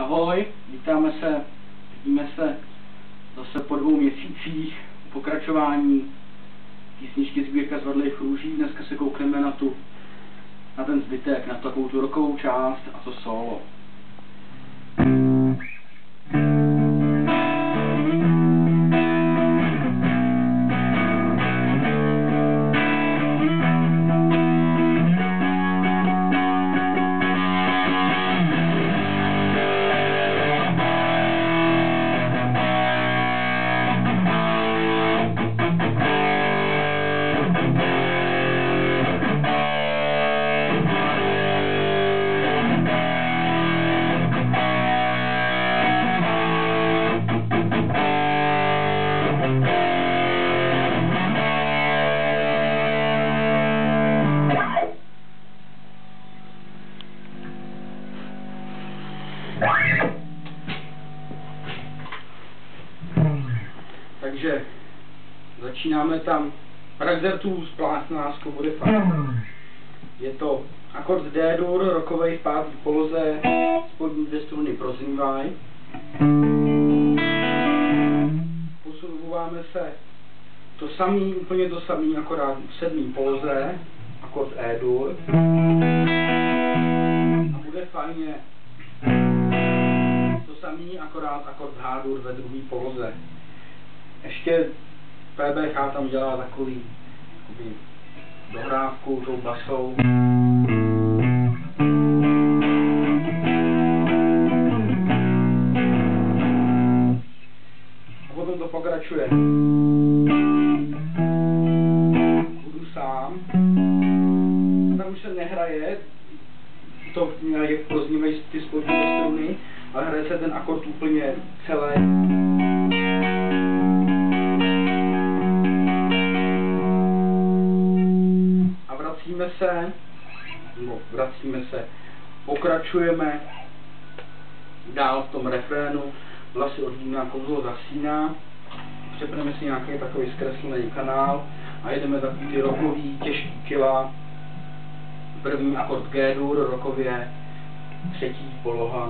Ahoj, vidíme se zase po 2 měsících pokračování písničky Sbírka zvadlých růží. Dneska se koukneme na ten zbytek, na takovou tu rockovou část a to solo. Takže začínáme tam Praxertů splásnářkou bude fakt. Je to akord D-dur, rockovej v pátý poloze, spodní 2 struny proznívají. Posouváme se to samý, úplně to samý, akorát v 7. poloze, akord E-dur. A bude fajně to samý, akorát akord H-dur ve 2. poloze. Ještě PBH tam dělá takový dohrávku tou basou. A potom to pokračuje. Budu sám. A tam už se nehraje, to je proznívají ty spodní struny, ale hraje se ten akord úplně celý. Vracíme se, pokračujeme dál v tom refrénu, vlasy odvíná, kouzlo zasíná, přepneme si nějaký takový zkreslený kanál a jedeme takový ty rockový, těžký kila. První akord G-dur, rockově, 3. poloha.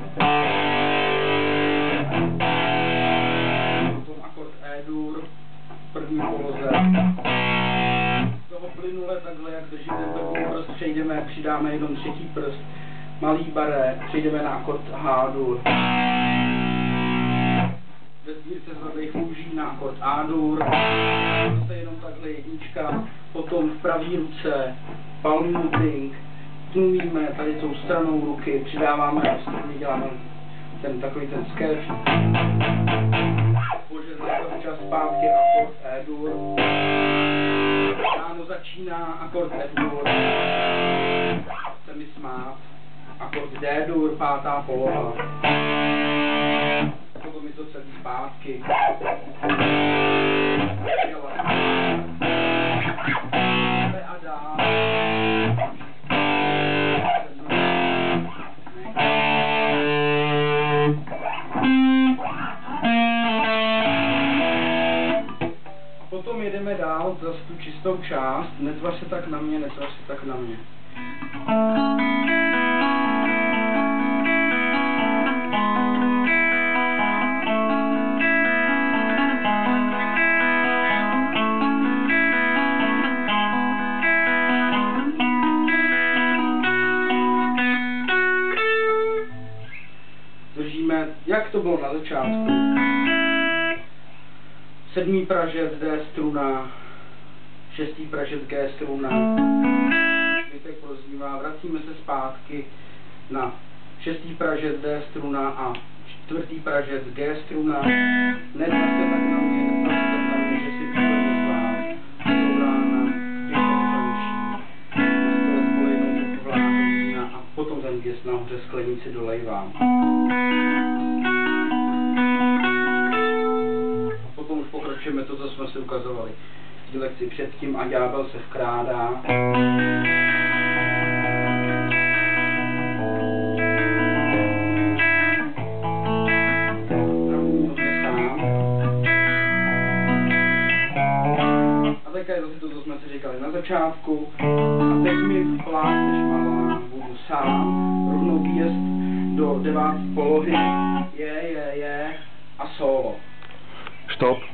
Potom akord E-dur, 1. poloze. Toho plynule takhle, jak držíte první prst, přidáme jenom 3. prst, malý baré, přejdeme na akord H-dur. Ve sbírce zvadlých růží na akord A-dur, zase jenom takhle 1, potom v pravý ruce palm muting, tlumíme tady tou stranou ruky, přidáváme na struny, děláme takový ten sketch. Požadujeme čas zpátky akord E-dur. Ráno začíná akord F-dur, se mi smát, akord D-dur, 5. poloha, potom je to celý zpátky. A dál. Potom jedeme dál zase tu čistou část, netvař se tak na mě, netvař se tak na mě. Držíme, jak to bylo na začátku. 7. pražec D struna, 6. pražec G struna, zbytek proznívá, vracíme se zpátky na 6. pražec D struna a 4. pražec G struna. Netvařte tak na mě, že si úplně nezvlám. Jsou rána, a potom ten gest nahoře sklenici dolejvám. Pokračujeme to, co jsme si ukazovali v lekci předtím, a ďábel se vkrádá. A teďka je zase to, co jsme si říkali na začátku. A teď mi plácneš malá, budu sám, rovnou výjezd do 9. polohy, je, a solo. Stop.